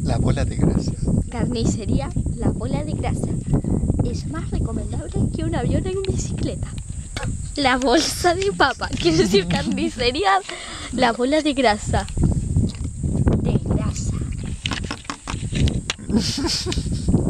La bola de grasa. Carnicería La Bola de Grasa. Es más recomendable que un avión en bicicleta. La bolsa de papa. Quiere decir carnicería La Bola de Grasa. De grasa.